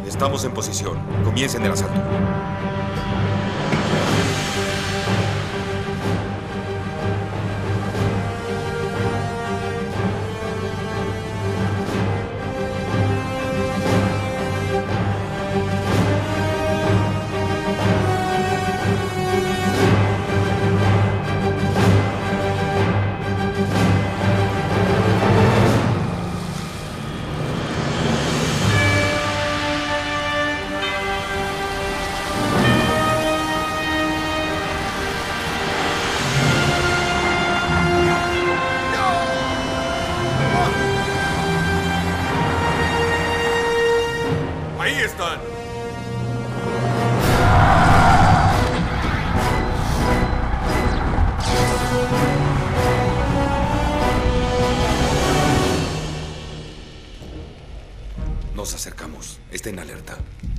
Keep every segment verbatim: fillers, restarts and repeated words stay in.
Estamos en posición. Comiencen el asalto. Nos acercamos. Estén alerta.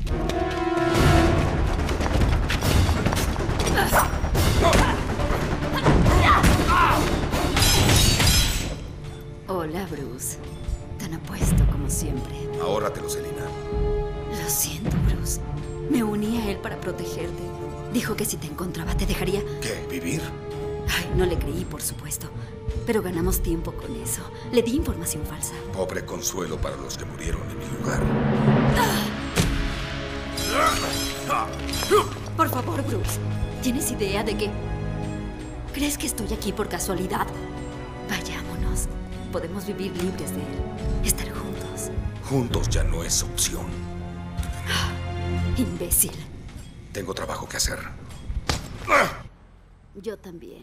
Hola, Bruce. Tan apuesto como siempre. Ahórratelo, Selina. Lo siento, Bruce. Me uní a él para protegerte. Dijo que si te encontraba te dejaría... ¿Qué? ¿Vivir? Ay, no le creí, por supuesto. Pero ganamos tiempo con eso. Le di información falsa. Pobre consuelo para los que murieron en mi lugar. Por favor, Bruce. ¿Tienes idea de que... ¿Crees que estoy aquí por casualidad? Vayámonos. Podemos vivir libres de él. Estar juntos. Juntos ya no es opción. Imbécil. Tengo trabajo que hacer. Yo también.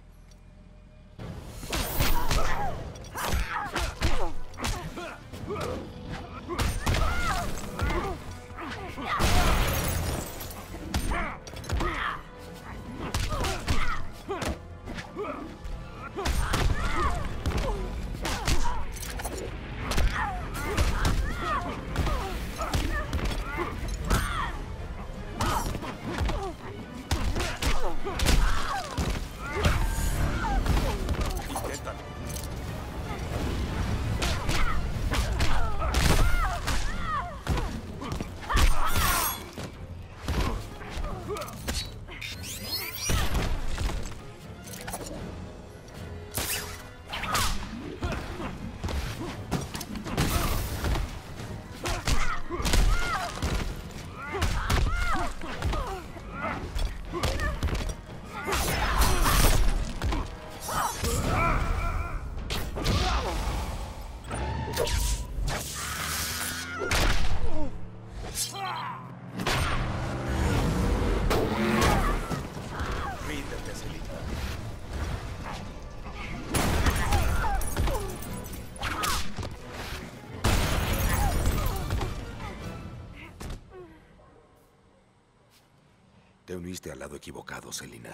Te uniste al lado equivocado, Selina.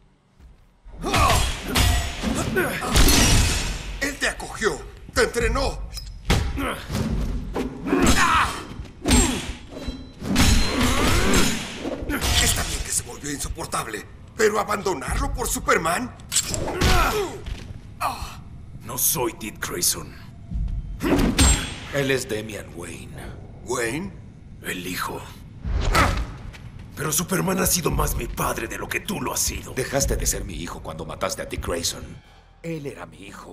Él te acogió, te entrenó. Está bien que se volvió insoportable, pero abandonarlo por Superman. No soy Dick Grayson. Él es Damian Wayne. ¿Wayne? El hijo. Pero Superman ha sido más mi padre de lo que tú lo has sido. Dejaste de ser mi hijo cuando mataste a Dick Grayson. Él era mi hijo.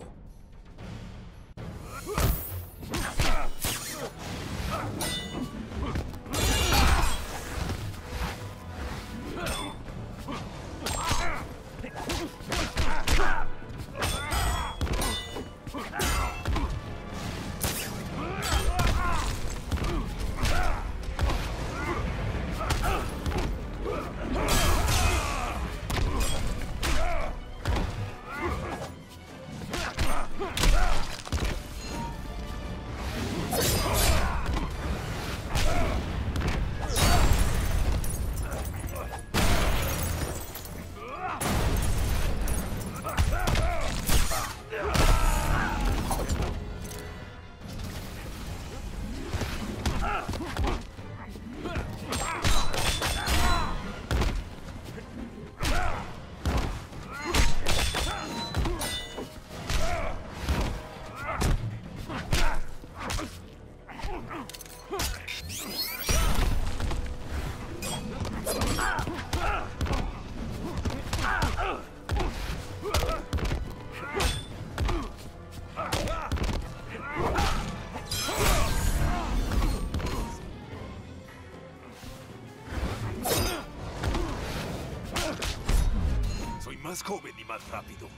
más joven y más rápido.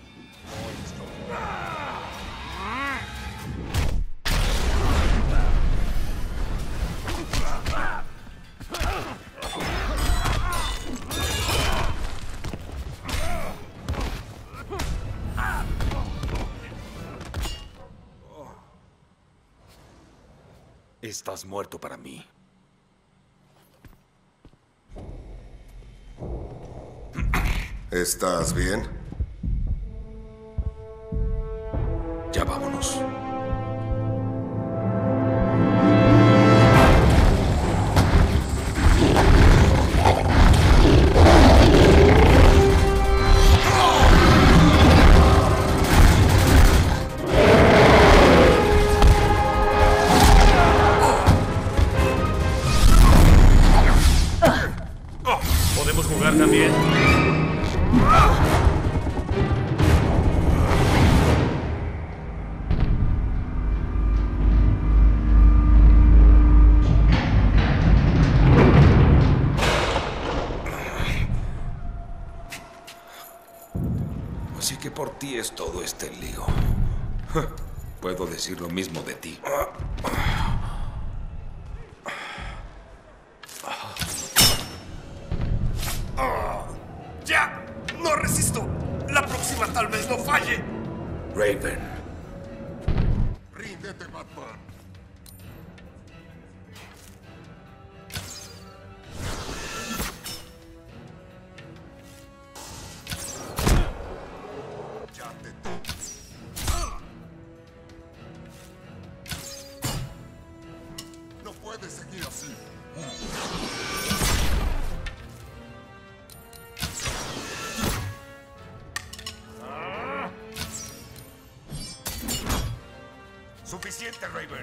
Estás muerto para mí. ¿Estás bien? Ya vámonos. ¿Podemos jugar también? Así que por ti es todo este lío. Puedo decir lo mismo de ti. ¡Ya! ¡No resisto! La próxima tal vez no falle. Raven. Ríndete, Batman. Ya te tengo. No puedes seguir así. Suficiente, Raven.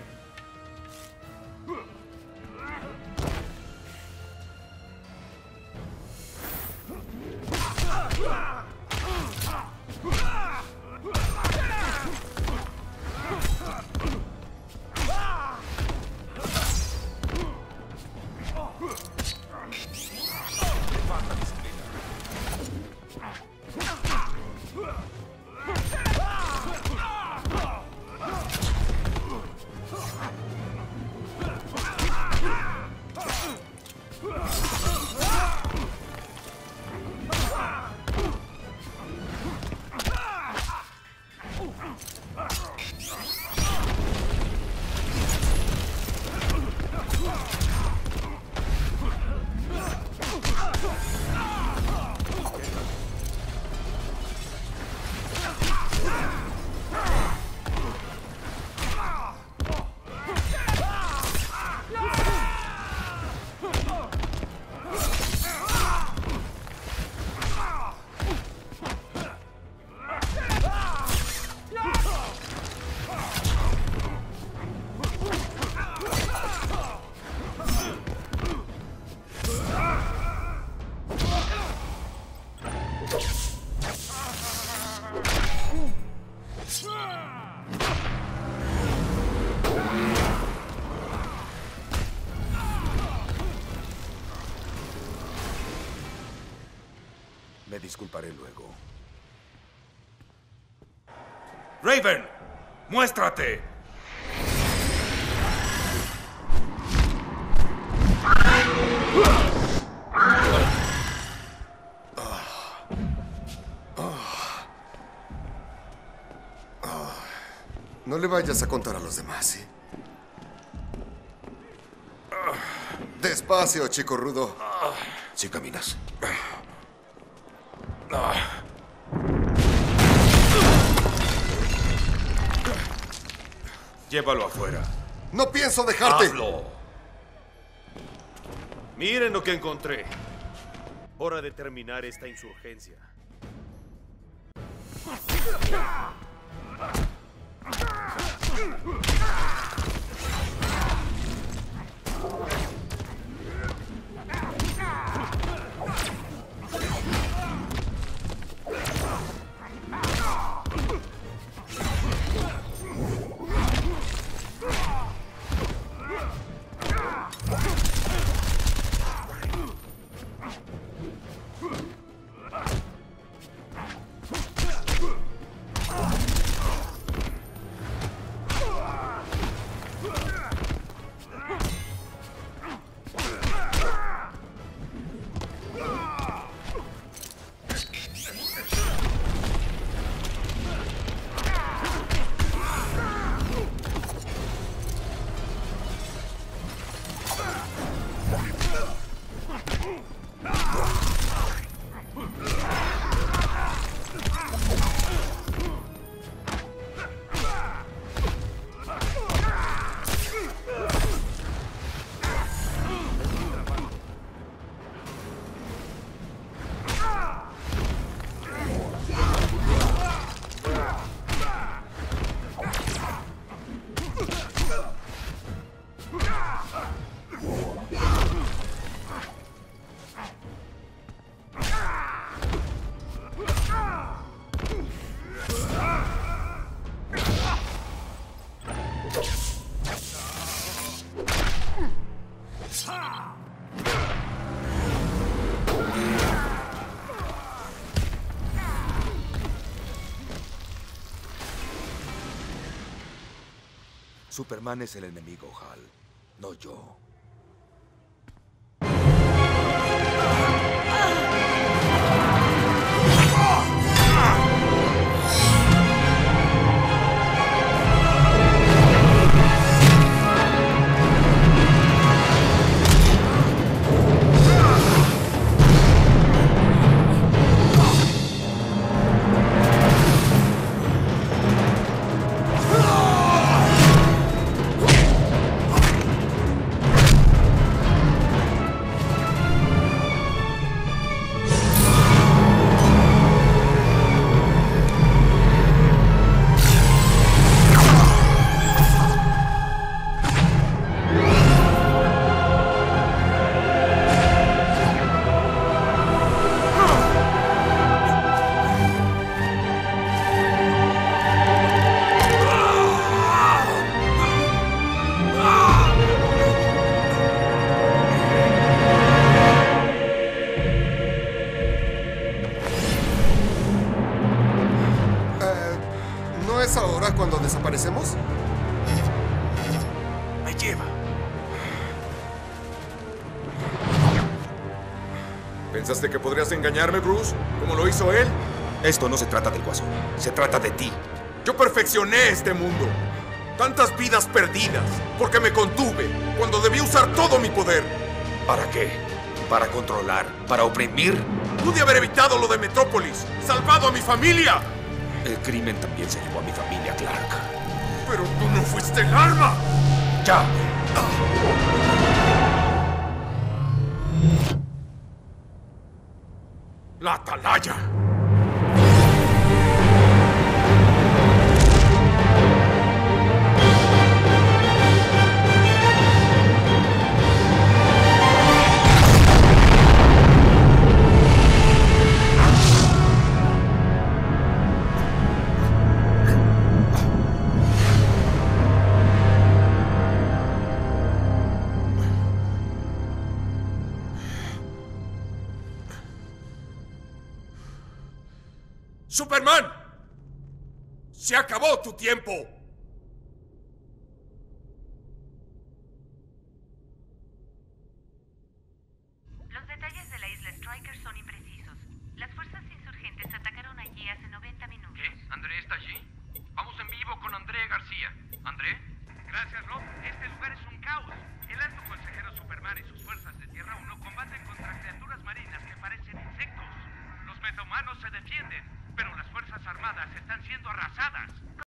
Me disculparé luego. Raven, muéstrate. No le vayas a contar a los demás, ¿sí? Despacio, chico rudo. Si caminas. Llévalo afuera. No pienso dejarte. Hazlo. Miren lo que encontré. Hora de terminar esta insurgencia. Superman es el enemigo, Hal, no yo. ¿Es ahora cuando desaparecemos? Me lleva. ¿Pensaste que podrías engañarme, Bruce? ¿Como lo hizo él? Esto no se trata del Guasón. Se trata de ti. Yo perfeccioné este mundo. Tantas vidas perdidas porque me contuve cuando debí usar todo mi poder. ¿Para qué? ¿Para controlar? ¿Para oprimir? Pude haber evitado lo de Metrópolis, salvado a mi familia. El crimen también se llevó a mi familia, Clark. Pero tú no fuiste el arma. ¡Ya! La atalaya. ¡Superman! ¡Se acabó tu tiempo! Los detalles de la isla Stryker son imprecisos. Las fuerzas insurgentes atacaron allí hace noventa minutos. ¿Qué? ¿André está allí? Vamos en vivo con André García. ¿André? Gracias, Rob. Este lugar es un caos. El alto consejero Superman y sus fuerzas de Tierra uno combaten contra criaturas marinas que parecen insectos. Los metahumanos se defienden, pero las fuerzas armadas están siendo arrasadas.